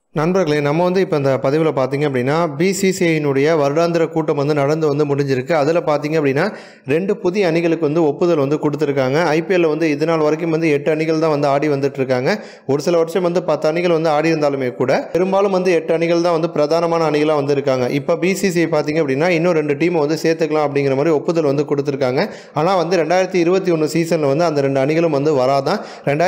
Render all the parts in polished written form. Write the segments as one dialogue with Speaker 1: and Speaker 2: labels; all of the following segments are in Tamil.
Speaker 1: நண்பர்களே, நம்ம இப்போ இந்த பதிவில் பார்த்தீங்க அப்படின்னா பிசிசிஐனுடைய வருடாந்திர கூட்டம் நடந்து முடிஞ்சிருக்கு. அதில் பார்த்தீங்க அப்படின்னா 2 புதிய அணிகளுக்கு ஒப்புதல் கொடுத்துருக்காங்க. ஐபிஎல்ல இது நாள் வரைக்கும் 8 அணிகள் தான் ஆடி வந்துட்டு இருக்காங்க. ஒரு சில வருஷம் 10 அணிகள் ஆடி இருந்தாலுமே கூட பெரும்பாலும் 8 அணிகள் தான் பிரதானமான அணிகளாக வந்திருக்காங்க. இப்போ பிசிசிஐ பார்த்தீங்க அப்படின்னா இன்னும் 2 டீமை சேர்த்துக்கலாம் அப்படிங்கிற மாதிரி ஒப்புதல் கொடுத்துருக்காங்க. ஆனால் 2021 சீசனில் அந்த 2 அணிகளும் வராதான்.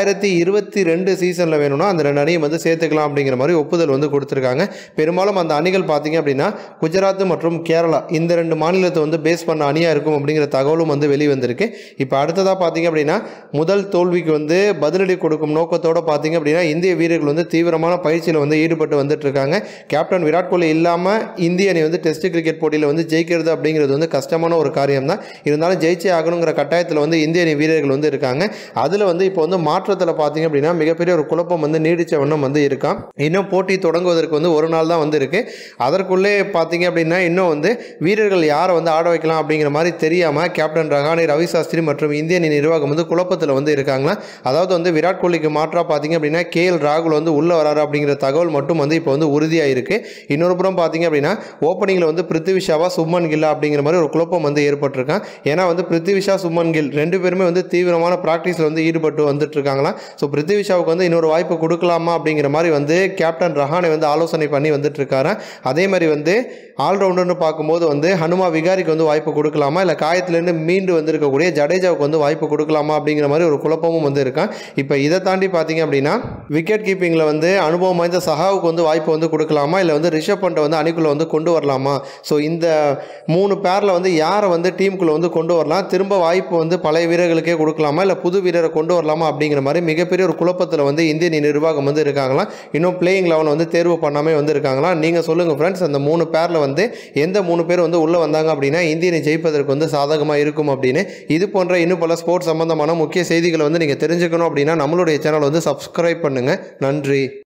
Speaker 1: 2022 சீசனில் வேணும்னா அந்த 2 அணியை சேர்த்துக்கலாம் அப்படிங்கிற மாதிரி ஒப்புதல் கொடுத்திருக்காங்க. பெரும்பாலும் அந்த அணிகள் பார்த்தீங்க அப்படின்னா குஜராத் மற்றும் கேரளா இந்த 2 மாநிலத்தை பேஸ் பண்ண அணியா இருக்கும் அப்படிங்கிற தகவலும் வெளிவந்திருக்கு. இப்போ அடுத்ததா பார்த்தீங்க அப்படின்னா முதல் தோல்விக்கு பதிலடி கொடுக்கும் நோக்கத்தோட பார்த்தீங்க அப்படின்னா இந்திய வீரர்கள் தீவிரமான பயிற்சியில் ஈடுபட்டு வந்துட்டு இருக்காங்க. கேப்டன் விராட் கோலி இல்லாம இந்திய அணி டெஸ்ட் கிரிக்கெட் போட்டியில் ஜெயிக்கிறது அப்படிங்கிறது கஷ்டமான ஒரு காரியம் தான். இருந்தாலும் ஜெயிச்சே ஆகணுங்கிற கட்டாயத்தில் இந்திய அணி வீரர்கள் இருக்காங்க. அதுல இப்போ மாற்றத்தில் பார்த்தீங்க அப்படின்னா மிகப்பெரிய ஒரு குழப்பம் நீடிச்ச வண்ணம் இருக்கான். இன்னும் போட்டி தொடங்குவதற்கு ஒரு நாள் தான் இருக்கு. அதற்குள்ளே பார்த்தீங்க அப்படின்னா இன்னும் வீரர்கள் யாரை ஆட வைக்கலாம் அப்படிங்கிற மாதிரி தெரியாம கேப்டன் ரஹானே, ரவி சாஸ்திரி மற்றும் இந்திய அணி நிர்வாகம் குழப்பத்தில் இருக்காங்களா. அதாவது விராட் கோலிக்கு மாற்றா பார்த்தீங்க அப்படின்னா KL ராகுல் உள்ள வராரு அப்படிங்கிற தகவல் மட்டும் இப்போ உறுதியாயிருக்கு. இன்னொரு புறம் பார்த்தீங்க அப்படின்னா ஓப்பனிங்ல பிருத்திவி ஷாவா, சுப்மன் கில்லா அப்படிங்கிற மாதிரி ஒரு குழப்பம் ஏற்பட்டிருக்கான். ஏன்னா பிருத்திவி ஷா, சுப்மன் கில் 2 பேருமே தீவிரமான பிராக்டிஸ்ல ஈடுபட்டு வந்துட்டு இருக்காங்களா. ஸோ பிருத்திவி ஷாவுக்கு இன்னொரு வாய்ப்பு கொடுக்கலாமா அப்படிங்கிற மாதிரி கேப்டன் ரஹானே ஆலோசனை பண்ணி வந்துட்டு இருக்காரு. அதே மாதிரி ஆல்ரவுண்டர்னு பார்க்கும்போது ஹனுமா விகாரிக்கு வாய்ப்பு கொடுக்கலாமா, இல்லை காயத்திலிருந்து மீண்டு வந்திருக்கக்கூடிய ஜடேஜாவுக்கு வாய்ப்பு கொடுக்கலாமா அப்படிங்கிற மாதிரி ஒரு குழப்பமும் இருக்கான். இப்போ இதை தாண்டி பார்த்தீங்க அப்படின்னா விக்கெட் கீப்பிங்கில் அனுபவம் வாய்ந்த சஹாவுக்கு வாய்ப்பு கொடுக்கலாமா, இல்லை ரிஷப் பண்டை அணிக்குள்ளே கொண்டு வரலாமா. ஸோ இந்த 3 பேரில் யாரை டீமுக்குள்ளே கொண்டு வரலாம், திரும்ப வாய்ப்பு பழைய வீரர்களுக்கே கொடுக்கலாமா, இல்லை புது வீரரை கொண்டு வரலாமா அப்படிங்கிற மாதிரி மிகப்பெரிய ஒரு குழப்பத்தில் இந்திய நிர்வாகம் இருக்காங்களா. இன்னும் பிளேயிங் லெவன் தேர்வு பண்ணாமே இருக்காங்களா. நீங்கள் சொல்லுங்கள் ஃப்ரெண்ட்ஸ், அந்த 3 பேரில் எந்த 3 பேர் உள்ள வந்தாங்க அப்படின்னா இந்திய அணி ஜெயிப்பதற்கு சாதகமாக இருக்கும் அப்படின்னு. இது போன்ற இன்னும் பல ஸ்போர்ட்ஸ் சம்பந்தமான முக்கிய செய்திகளை நீங்கள் தெரிஞ்சுக்கணும் அப்படின்னா நம்மளுடைய சேனல் சப்ஸ்கிரைப் பண்ணுங்கள். நன்றி.